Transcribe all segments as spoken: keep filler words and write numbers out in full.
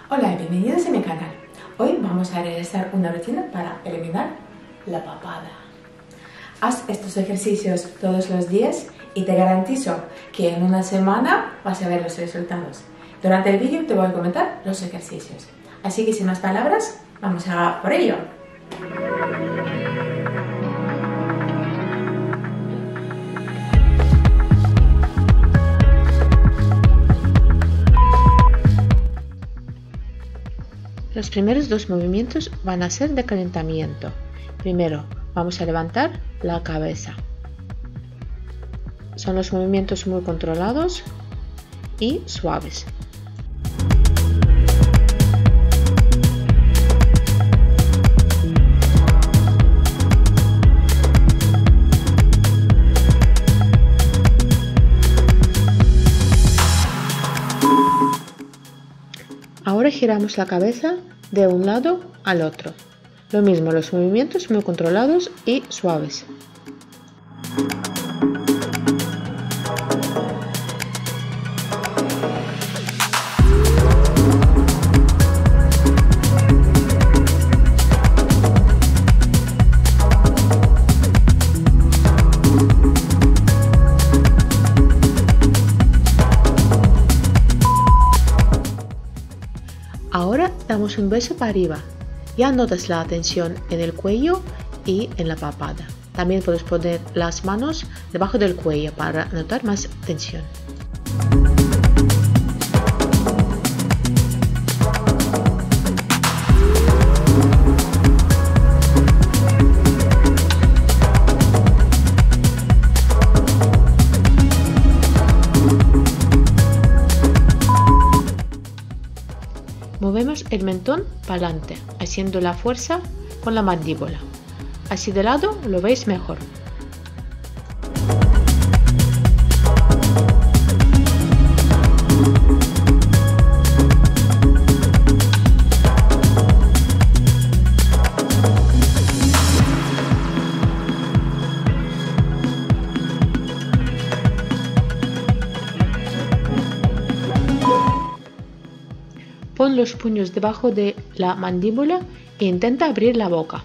Hola y bienvenidos a mi canal. Hoy vamos a realizar una rutina para eliminar la papada. Haz estos ejercicios todos los días y te garantizo que en una semana vas a ver los resultados. Durante el vídeo te voy a comentar los ejercicios. Así que sin más palabras, vamos a por ello. Los primeros dos movimientos van a ser de calentamiento. Primero vamos a levantar la cabeza. Son los movimientos muy controlados y suaves. Ahora giramos la cabeza de un lado al otro. Lo mismo, los movimientos muy controlados y suaves. Ahora damos un beso para arriba. Ya notas la tensión en el cuello y en la papada. También puedes poner las manos debajo del cuello para notar más tensión. Movemos el mentón para adelante, haciendo la fuerza con la mandíbula. Así de lado lo veis mejor. Pon los puños debajo de la mandíbula e intenta abrir la boca.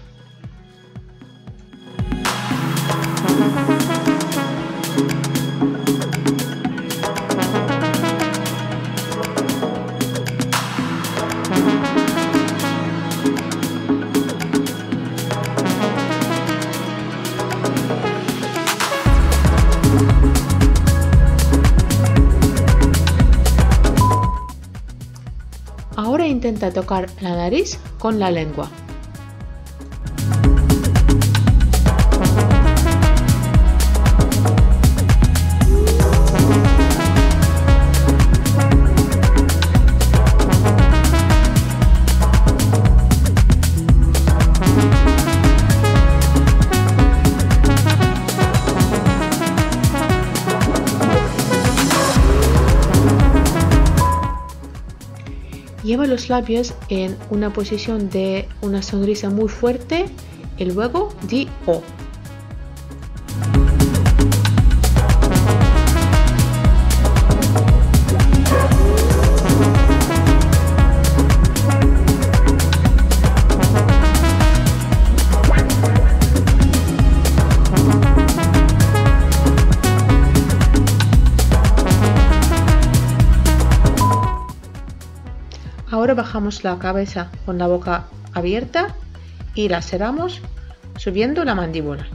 Ahora intenta tocar la nariz con la lengua. Lleva los labios en una posición de una sonrisa muy fuerte y luego di O. Ahora bajamos la cabeza con la boca abierta y la cerramos subiendo la mandíbula.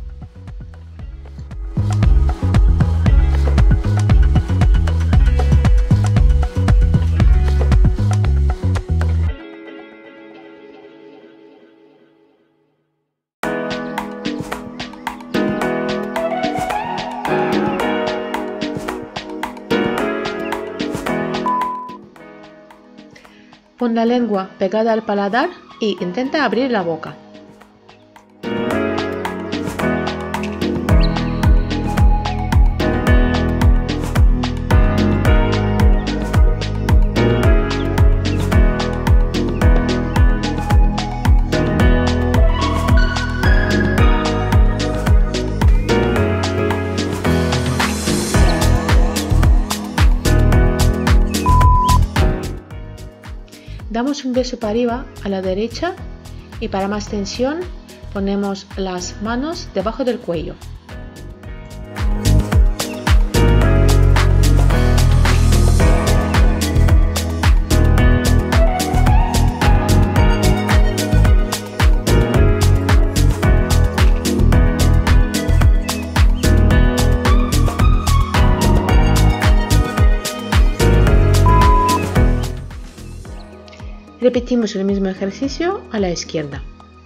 Pon la lengua pegada al paladar y intenta abrir la boca. Damos un beso para arriba a la derecha y para más tensión ponemos las manos debajo del cuello. Repetimos el mismo ejercicio a la izquierda.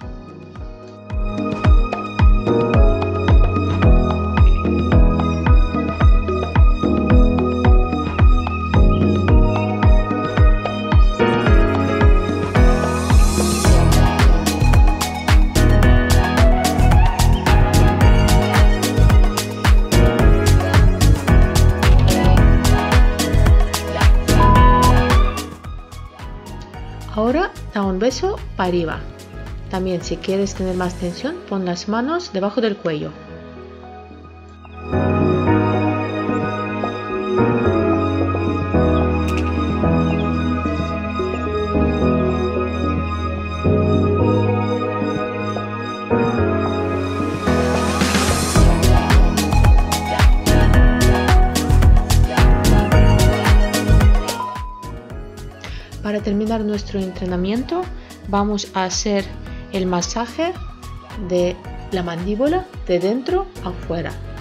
Ahora da un beso para arriba. También, si quieres tener más tensión, pon las manos debajo del cuello. Para terminar nuestro entrenamiento, vamos a hacer el masaje de la mandíbula de dentro a afuera.